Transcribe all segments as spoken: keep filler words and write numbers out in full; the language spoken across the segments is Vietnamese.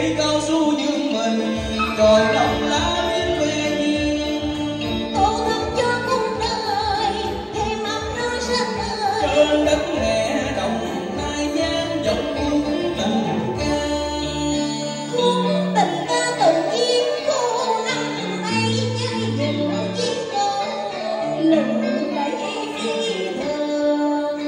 cây cao su dương mình rồi đồng lá biết quê nhiên. Cô thắp cho cuộc đời thêm ấm nơi sắc đời. Trên đất mẹ đồng nai gian giọng buông tình ca. Khúc tình ca tự nhiên cô năm nay như những chiếc cô lừng lẫy phi thường.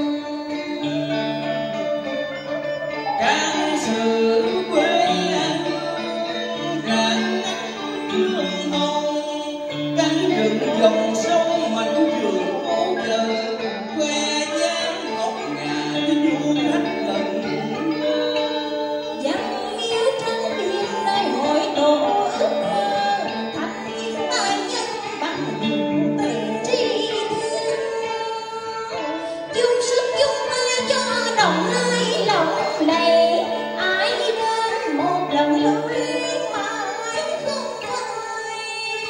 Can sự quê anh rạng nắng hương hồng, cánh rừng dòng sông mảnh vườn ô trời, que dáng ngọt ngào du khách lần mơ. Dặn yêu trắng đêm nơi hội tụ ước mơ, thành những tài nhân bằng tình tri thương. Chung sức chung tay cho đồng nai lộng lẫy, ai đến một lần lưu luyến mà anh không phai.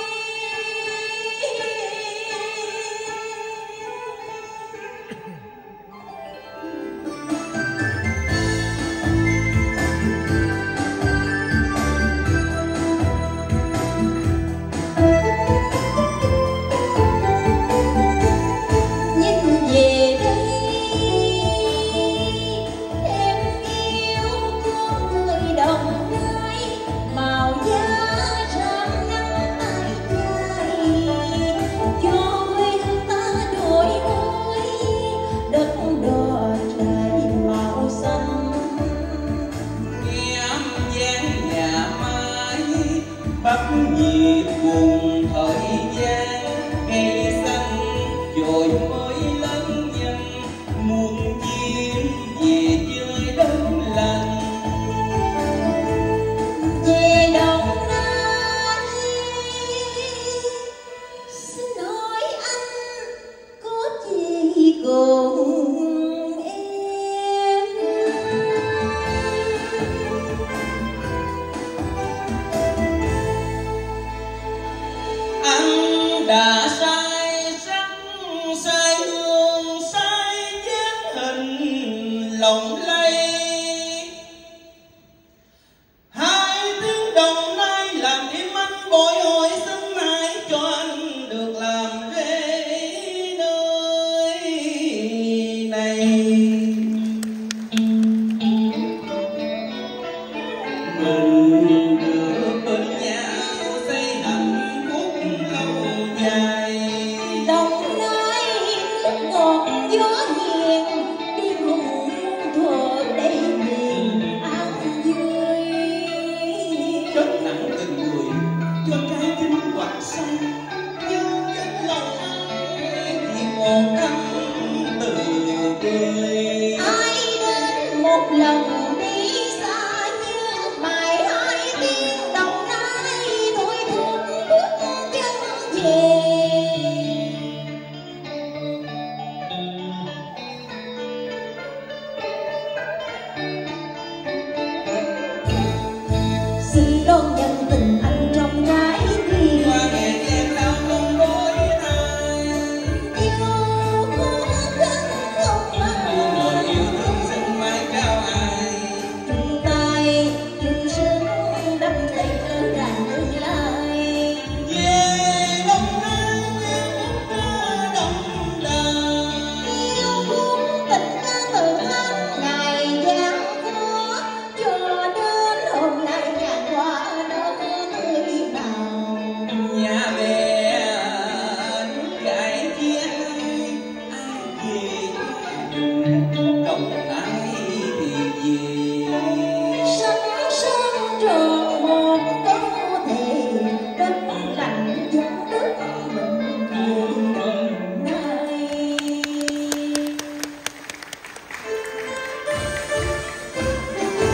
Nhìn về đây em yêu con người Đồng Nai, màu da rám nắng tay dài, cho quê hương ta đổi mới đất đỏ trời màu xanh. Nghe âm gian nhà mai bắt nhịp cùng thời gian, cây xanh rồi mới lớn dần muôn chim về chơi đất lành. Về Đồng Nai xin hỏi anh có gì cùng em. Anh đã sai sắc sai hương sai dáng hình lộng lẫy, hai tiếng Đồng Nai làm tim anh bồi hồi xin mãi cho anh được làm rể nơi này. Mình được bên nhau xây hạnh phúc lâu dài. Đồng Nai nước ngọt gió nghiền, đi cùng thuở đây miền an vui. Đất nặng tình người cho trái tim quạnh xanh, nhưng cái lòng anh thì một cánh từ quê. Ai đến một lần đi xa như mãi hai tiếng Đồng Nai thôi thúc bước chân về. Xin đón nhận tình anh trong trái tim. Qua ngàn em đau không đôi ai, Yêu khúc cánh không buông lời ai. yêu thương xin mãi trao ai. Chung tay chung sức đắp tay ở đàn tương lai. Về Đồng Nai tiếng ca đồng đàn, Yêu khúc tình ca từ tháng ngày gian khó, cho đến hôm nay tràn qua đất người nào. nhà bè nước gãi chia ai, ai về Đồng Nai thì về. Sấm sớm tròn một câu thề đất